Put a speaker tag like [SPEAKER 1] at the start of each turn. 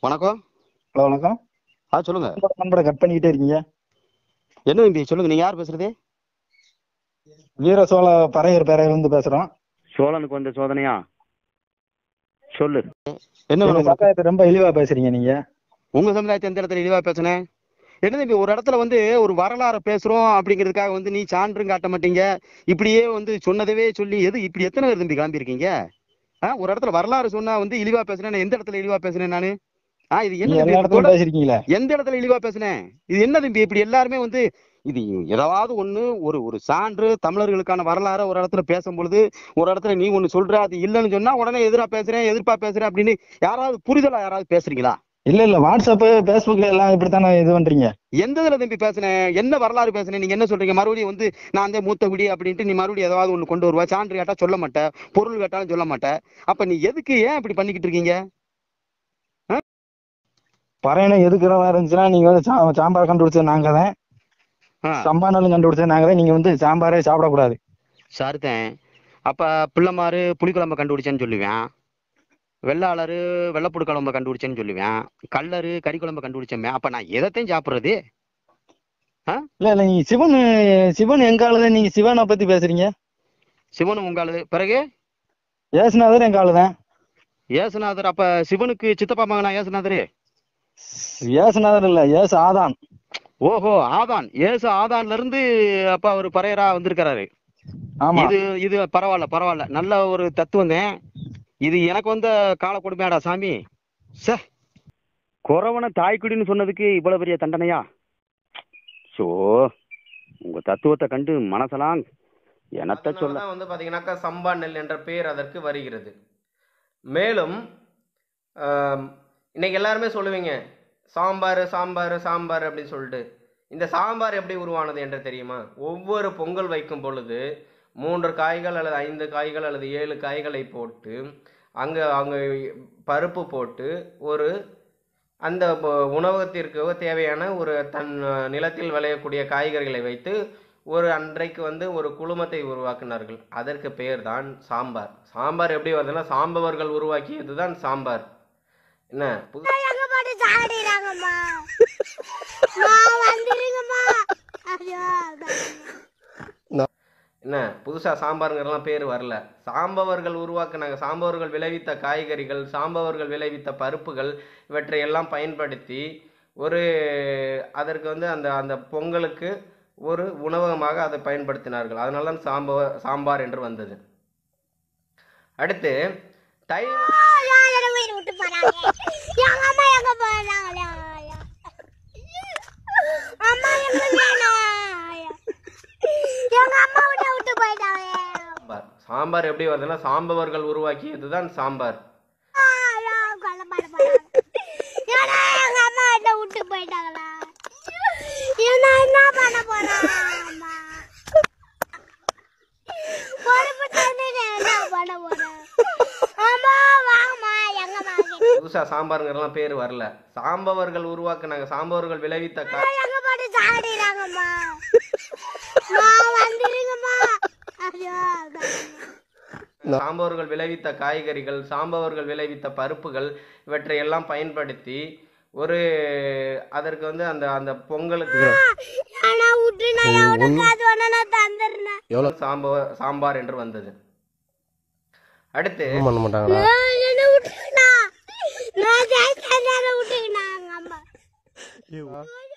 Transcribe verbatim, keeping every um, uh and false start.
[SPEAKER 1] வணக்கம்.
[SPEAKER 2] ஹலோ வணக்கம்.
[SPEAKER 1] ஆ சொல்லுங்க.
[SPEAKER 2] நம்பரை கட் பண்ணிக்கிட்டே இருக்கீங்க.
[SPEAKER 1] என்ன தம்பி சொல்லுங்க, நீங்க யார் பேசுறது?
[SPEAKER 2] வீர சோழ பறையர் பேரையிலிருந்து பேசுறோம்.
[SPEAKER 3] சோழனுக்கு வந்த சோதனையா? சொல்லு.
[SPEAKER 1] என்ன வேணும்
[SPEAKER 2] எங்க
[SPEAKER 1] உங்களுக்கு?
[SPEAKER 2] சமுதாயத்தை ரொம்ப இழிவா பேசுறீங்க நீங்க.
[SPEAKER 1] உங்க சமுதாயத்தை எந்த இடத்துல இழிவா பேசுனேன்? என்ன தம்பி, ஒரு இடத்துல வந்து ஒரு வரலாறு பேசுறோம் அப்படிங்கிறதுக்காக வந்து நீ சான்றும் காட்ட மாட்டீங்க. இப்படியே வந்து சொன்னதவே சொல்லி எது இப்படி எத்தனை பேர் தம்பி கிளம்பியிருக்கீங்க? ஆ, ஒரு இடத்துல வரலாறு சொன்னா வந்து இழிவா பேசுனேன். எந்த இடத்துல இழிவா பேசுனேன் நானு? ஆ, இது என்ன
[SPEAKER 2] நீங்க
[SPEAKER 1] தம்பி
[SPEAKER 2] எல்லா
[SPEAKER 1] இப்படி
[SPEAKER 2] இடத்துலயும்
[SPEAKER 1] தொடர்
[SPEAKER 2] பேசிருக்கீங்களே.
[SPEAKER 1] எந்த இடத்துல இழிவா பேசுனேன்? இது என்ன தம்பி இப்படி எல்லாருமே வந்து இது ஏதாவது ஒண்ணு ஒரு ஒரு சான்று தமிழர்களுக்கான வரலாறு ஒரு இடத்துல பேசும் பொழுது ஒரு இடத்துல நீ ஒண்ணு சொல்ற அது இல்லைன்னு சொன்னா உடனே எதிரா பேசுறேன் எதிர்ப்பா பேசுறேன் அப்படின்னு யாராவது புரிதலா யாராவது பேசுறீங்களா?
[SPEAKER 2] இல்ல இல்ல வாட்ஸ்அப் பேஸ்புக்ல எல்லாம் இப்படித்தானே இது பண்றீங்க.
[SPEAKER 1] எந்த இதுல தம்பி பேசுனேன்? என்ன வரலாறு பேசுனேன்? நீங்க என்ன சொல்றீங்க? மறுபடியும் வந்து நான் அந்த மூத்த குடி அப்படின்ட்டு நீ மறுபடியும் ஏதாவது ஒண்ணு கொண்டு வருவா. சான்று கேட்டா சொல்ல மாட்டேன், பொருள் கேட்டாலும் சொல்ல மாட்டேன். அப்ப நீ எதுக்கு ஏன் இப்படி பண்ணிக்கிட்டு இருக்கீங்க?
[SPEAKER 2] பறையனை எதுக்குற மாதிரி இருந்துச்சுன்னா நீங்க வந்து சா- சாம்பார் கண்டுபிடிச்சது நாங்க தான்.
[SPEAKER 1] ஆ,
[SPEAKER 2] சம்பானாலும் கண்டுபிடிச்சது நாங்க தான். நீங்க வந்து சாம்பாரே சாப்பிடக்கூடாது.
[SPEAKER 1] சரிதேன். அப்ப பிள்ளைமாரு புளிக்குழம்ப கண்டுபிடிச்சேன்னு சொல்லுவேன், வெள்ளாளரு வெள்ளப்புடு குழம்ப கண்டுபிடிச்சேன்னு சொல்லுவேன், கல்லரு கறி குழம்ப கண்டுபிடிச்சேன். அப்ப நான் எதைத்தையும் சாப்பிடுறது? ஆ,
[SPEAKER 2] இல்ல இல்ல நீங்க சிவன் சிவன் எங்க ஆளுதான். நீங்க சிவனை பத்தி பேசுறீங்க.
[SPEAKER 1] சிவனும் உங்காளு பிறகு
[SPEAKER 2] ஏசுநாதர் எங்க ஆளுதான்.
[SPEAKER 1] ஏசுநாதர். அப்ப சிவனுக்கு சித்தப்பா மகனா ஏசுநாதரு?
[SPEAKER 2] ஏசுநாதர் இல்ல, ஏசு ஆதான்.
[SPEAKER 1] ஓஹோ, ஆதான். ஏசு ஆதான்ல இருந்து அப்ப அவர் பறையரா வந்திருக்கிறாரு.
[SPEAKER 2] ஆமா.
[SPEAKER 1] இது இது பரவாயில்ல பரவாயில்ல, நல்ல ஒரு தத்துவம் தான். இது எனக்கு வந்த கால கொடுமையாடா சாமி. சே,
[SPEAKER 3] குறவனை தாய்க்குடின்னு சொன்னதுக்கு இவ்வளவு பெரிய தண்டனையா? சோ, உங்க தத்துவத்தை கண்டு மனசலாம் என்னத்த சொல்ல.
[SPEAKER 4] அதனாலதான் வந்து பாத்தீங்கன்னாக்கா சம்பா நெல் என்ற பெயர் அதற்கு வருகிறது. மேலும் ஆம், இன்னைக்கு எல்லாருமே சொல்லுவீங்க சாம்பார் சாம்பார் சாம்பார் அப்படின்னு சொல்லிட்டு. இந்த சாம்பார் எப்படி உருவானது என்று தெரியுமா? ஒவ்வொரு பொங்கல் வைக்கும் பொழுது மூன்று காய்கள் அல்லது ஐந்து காய்கள் அல்லது ஏழு காய்களை போட்டு அங்கே அவங்க பருப்பு போட்டு ஒரு அந்த ப- உணவகத்திற்கு தேவையான ஒரு தன் நிலத்தில் விளையக்கூடிய காய்கறிகளை வைத்து ஒரு அன்றைக்கு வந்து ஒரு குழுமத்தை உருவாக்கினார்கள். அதற்கு பெயர் தான் சாம்பார். சாம்பார் எப்படி வருதுன்னா சாம்பவர்கள் உருவாக்கியது தான் சாம்பார். என்ன புது
[SPEAKER 5] எங்க போட்டு சாடிறாங்கம்மா. மா வந்துருங்கம்மா. ஐயோ
[SPEAKER 4] என்ன புதுசா சாம்பாருங்கிறலாம் பேர் வரல. சாம்பவர்கள் உருவாக்குனாங்க. சாம்பவர்கள் விளைவித்த காய்கறிகள், சாம்பவர்கள் விளைவித்த பருப்புகள் இவற்றை எல்லாம் பயன்படுத்தி ஒரு அதற்கு வந்து அந்த அந்த பொங்கலுக்கு ஒரு உணவகமாக அதை பயன்படுத்தினார்கள். அதனால தான் சாம்ப சாம்பார் என்று வந்தது. அடுத்து தை
[SPEAKER 5] யாரை வீடு விட்டு போறாங்க? எங்க அம்மா எங்க போறாங்களே? அம்மா எங்க வேணும்? எங்க அம்மா விட்டு விட்டு போயிட்டாங்க.
[SPEAKER 4] சாம்பார் சாம்பார் எப்படி வருதுன்னா சாம்பவர்கள் உருவாக்கியது தான் சாம்பார்.
[SPEAKER 5] ஐயோ, கொல்ல மாட்ட போறாங்க. ஏன்னா எங்க அம்மா விட்டு விட்டு போயிட்டாங்களா? நான் என்ன பண்ண போறேன்? அம்மா பொறுப்பு தந்துட்டு என்ன பண்ண போறேன்? அம்மா வாங்கம்மா, எங்க வாங்க?
[SPEAKER 4] புதுசா சாம்பாருங்கிறலாம் பேர் வரல. சாம்பவர்கள் உருவாக்குனாங்க. சாம்பவர்கள் விளைவித்த காய்
[SPEAKER 5] எங்க போட்டு சாடிறாங்கம்மா. மா வந்துருங்கம்மா. ஐயோ
[SPEAKER 4] சாம்பவர்கள் விளைவித்த காய்கறிகள், சாம்பவர்கள் விளைவித்த பருப்புகள் இவற்றை எல்லாம் பயன்படுத்தி ஒரு அதற்கு வந்து அந்த அந்த பொங்கலுக்கு
[SPEAKER 5] ஆனா விட்டு நான் எவனுக்கு அது வேணா நான் தந்துடுறேன்.
[SPEAKER 4] சாம்ப சாம்பார் என்று வந்தது. அடுத்து
[SPEAKER 5] நான் என்ன விட்டுக்கினா? நான் ஜெயிச்சா விட்டுக்கினா எங்க அம்மா.